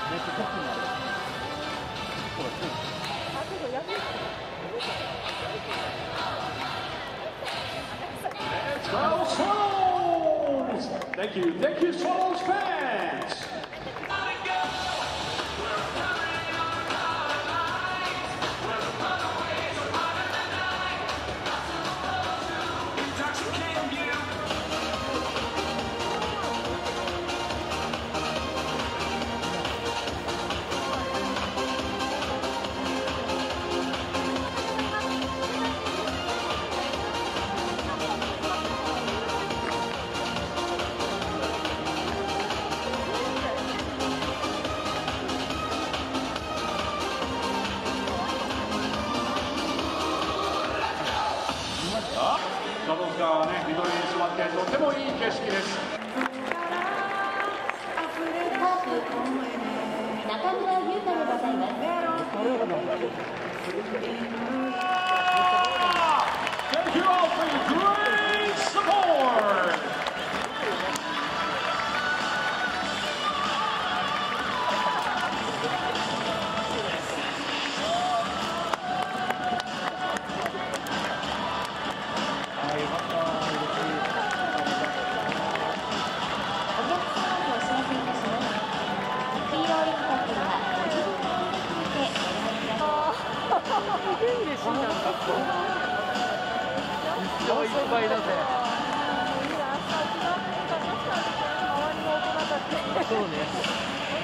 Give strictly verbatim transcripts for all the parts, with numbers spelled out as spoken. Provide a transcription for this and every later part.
Thank you, thank you, Swallows fans.スワローズがね、緑に染まってとてもいい景色です。 中村優太でございます。 Thank you all for your great support. こんなんだと一生いっぱいだぜ。そうね。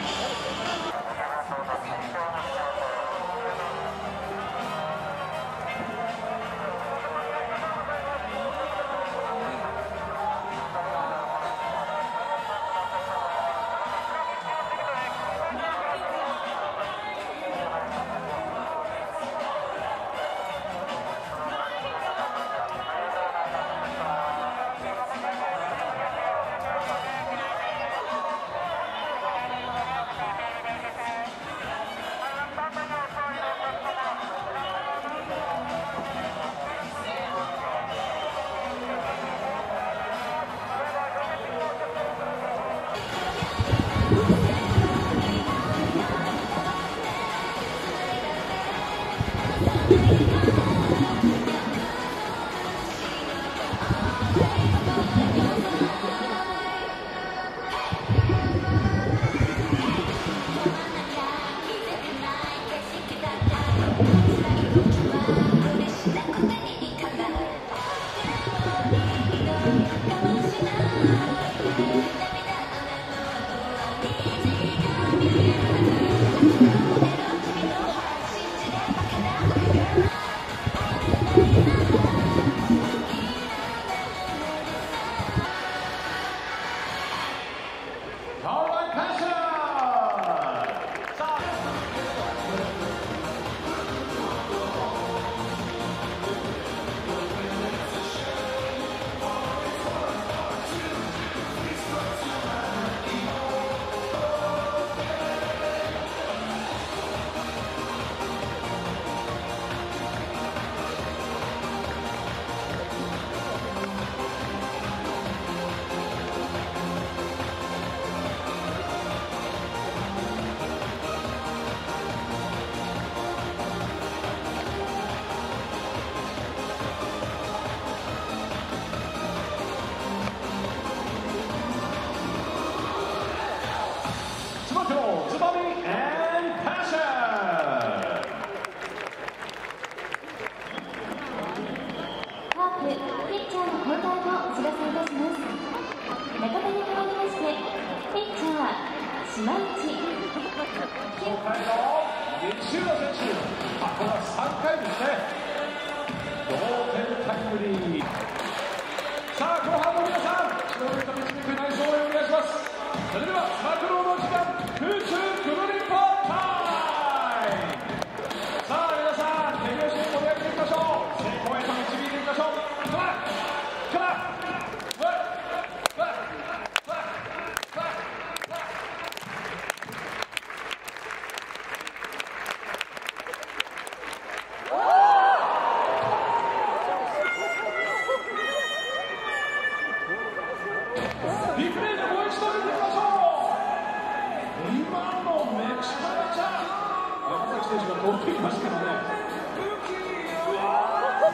島内東海の西浦選手、あ、これはさんかいですね。同点タイムリー。さあ後半の皆さん、勝利と導くナイス応援お願いします。それではマクロの時間、空中くるりんぽタイム。さあ皆さん、手拍子盛り上げていきましょう。成功へと導いていきましょう。カラッカラッリプレイでもう一度見てみましょう。 今のめちゃめちゃ山崎選手が飛んできましたからね。うわ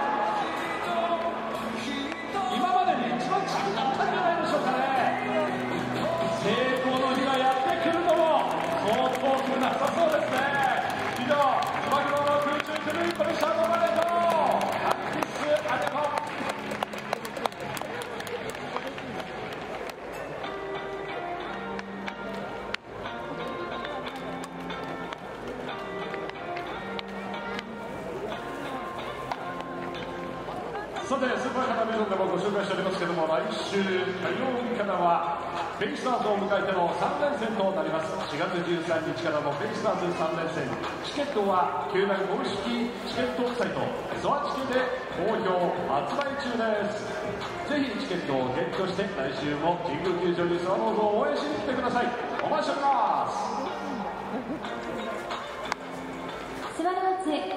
今までに一番近かったんじゃないでしょうかね。成功の日がやってくるのもそう遠くなさそうですね。以上、つば九郎の空中クルーコでした。どうもありがとう。アキスありがとう。さて、スーパーカナメゾンでもご紹介しておりますけれども、来週火曜日からはベイスターズを迎えてのさんれんせんとなります。しがつじゅうさんにちからのベイスターズさんれんせん、チケットは球団公式チケットサイトソアチケで好評発売中です。ぜひチケットをゲットして来週も神宮球場にスワローズを応援しに来てください。お待ちしております。 スワローズ